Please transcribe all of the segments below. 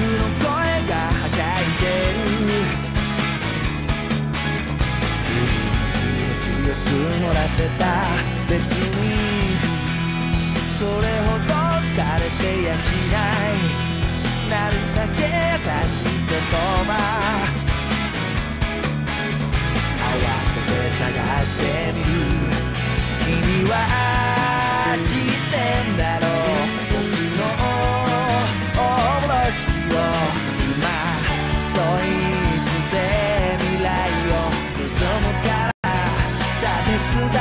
の声がはしゃいでる。気持ちよく乗らせた。別にそれほど疲れてやしない。なるだけ優しい言葉慌てて探してみる。君は知ってんだろう、僕のおぼろしきを。今そいつで未来を望むから、さあ手伝って。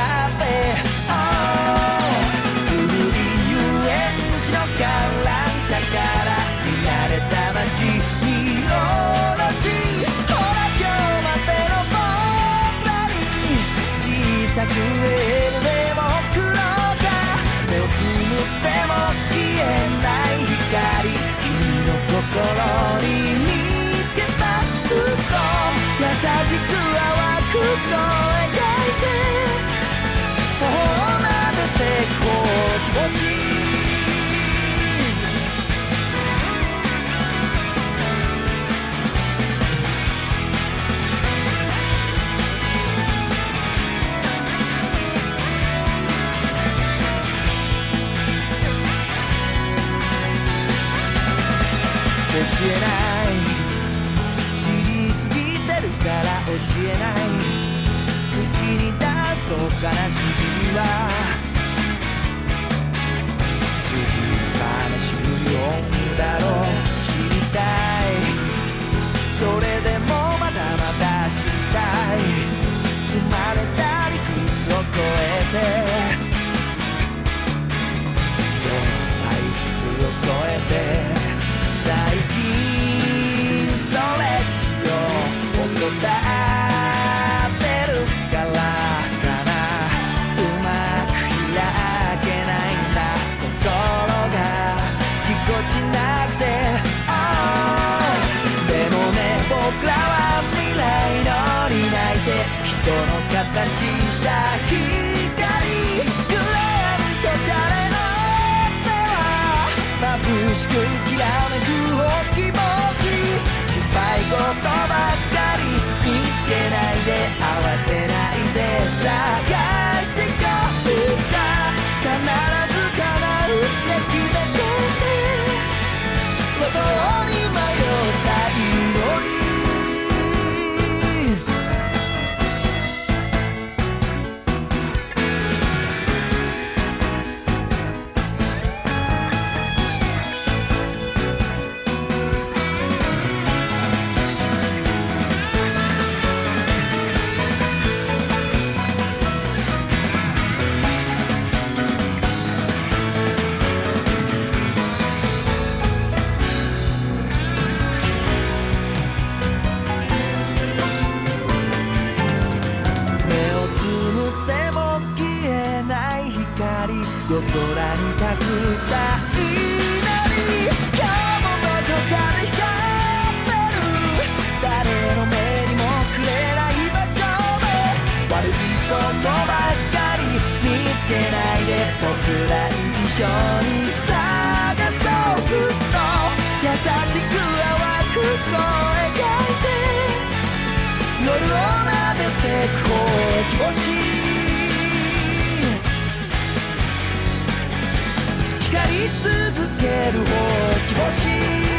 古い遊園地の観覧車から見慣れた街見下ろし、ほら今日までの僕らに小さくエールでも送ろうか。目をつむっても消えない光、君の心に見つけた。ずっと優しく淡くと描いて、頬を撫でてほうき星。教えない、知りすぎてるから教えない。口に出すと悲しみは次の話に読むだろう。知りたい、それでもまだまだ知りたい。積まれた理屈を超えて、その退屈を超えて、最近ストレッチを怠ってるからかな。うまく開けないんだ、心がぎこちなくて。でもね、僕らは未来の担い手、人の形した光、暗闇と誰の手は眩しくきらめくほうきぼし。心配事ばっかり見つけないで、慌てないで探していこう。いつか必ず叶うって決めといて、路頭に迷った祈り。夜空に託した祈り、今日もどこかで光ってる。誰の目にも触れない場所で、悪いことばっかり見つけないで、僕ら一緒に探そう。ずっと優しく淡く声描いて、夜を撫でてほうき星。光り続けるほうき星。